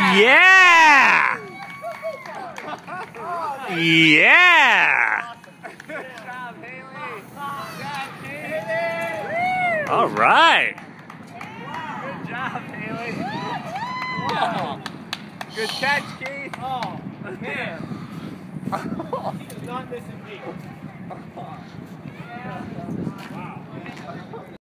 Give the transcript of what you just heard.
Yeah! Yeah! Good job, Hailey. Good job, Hailey. All right. Good job, Hailey. Wow. Good catch, Keith. Oh, man. He is not missing me.